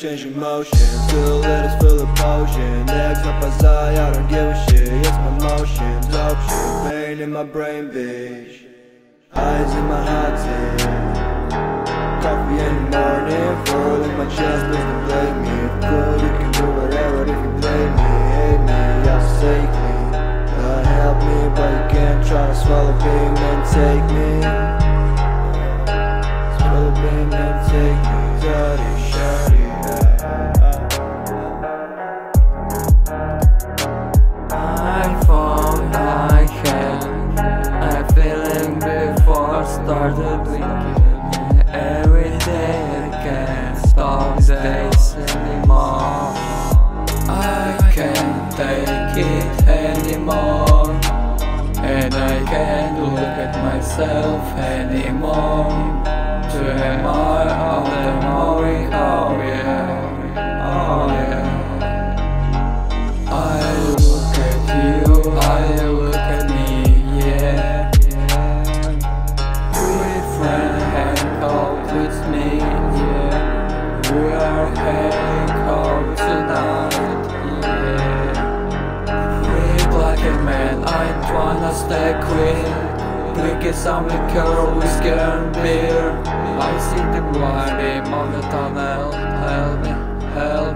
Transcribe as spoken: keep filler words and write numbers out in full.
changing motions. Two liters full of potion. Legs up as I, I don't give a shit. It's my motion, dope shit. Pain in my brain, bitch. Eyes in my hot tea. Coffee in the morning, furl in my chest, please don't blame me. If cool, you can do whatever if you blame me. Hate me, I'll take me. God help me, but you can't try to swallow being and take me. Swallow being and take me. Jody, shawty. I found I can. I'm feeling before started blinking. Every day I can't stop days anymore. I can't take it anymore, and I can't look at myself anymore. To am I all the memory, oh yeah, oh yeah. I look at you, I look at me, yeah. We friend hang out with me, yeah. We are hang out tonight, yeah. We plucky man, I wanna stay queen. Drinking some liquor, whiskey and beer. I see the blind name on the tunnel. Help me, help